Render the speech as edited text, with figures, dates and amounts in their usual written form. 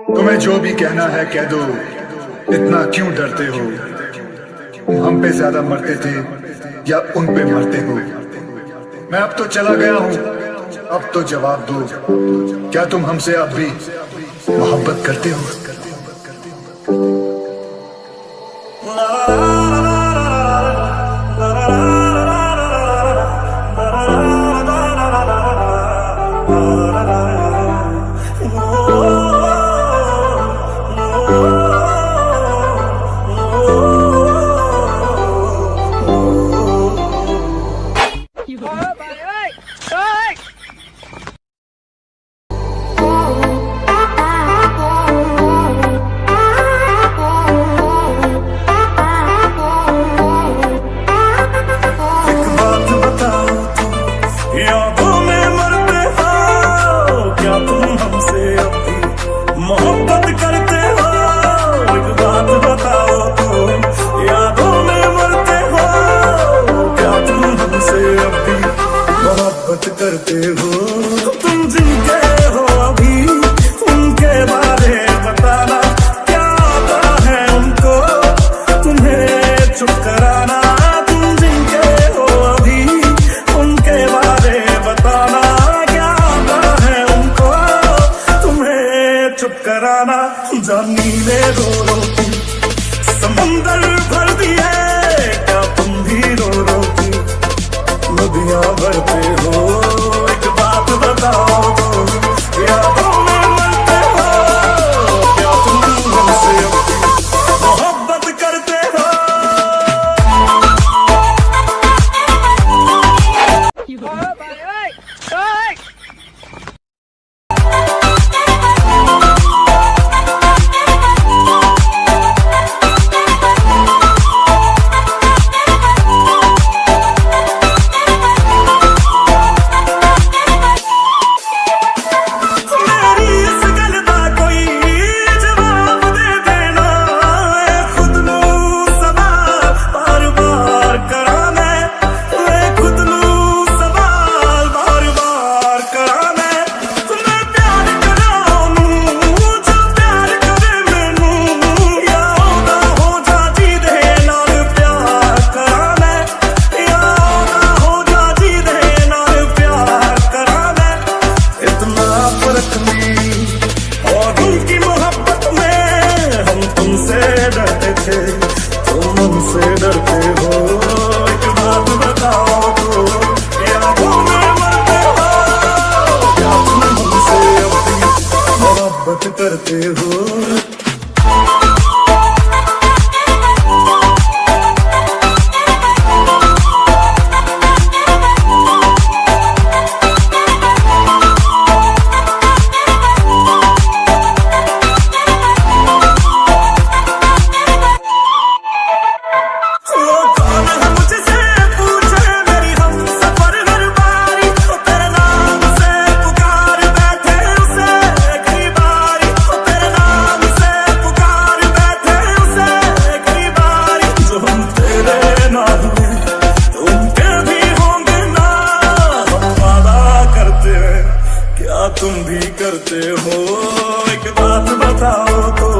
तुम्हें जो भी कहना है कह दो, इतना क्यों डरते हो? तुम हम पे ज्यादा मरते थे या उन पे मरते हो? मैं अब तो चला गया हूं, अब तो जवाब दो, क्या तुम हमसे अब भी मोहब्बत करते हो? मोहब्बत करते हो? एक बात बताओ तो, यादों में मरते हो? क्या तुम हमसे अब भी मोहब्बत करते हो? तुम जिनके हो अभी उनके बारे बताना, क्या आता है उनको तुम्हें चुप कराना? तुम जिनके हो अभी उनके बारे बताना, क्या आता है उनको तुम्हें चुप कराना? जानी ले रो रो के समंदर भर दिए, क्या तुम भी रो रो के नदियां भरते हो? एक बात बताओ तो, यादों में मरते हो? क्या तुम हमसे मोहब्बत करते हो? तुम हमसे डरते हो? एक बात बताओ तो, यादों में मरते हो? क्या तुम हमसे अपनी मोहब्बत करते हो? तुम भी करते हो? एक बात बताओ तो,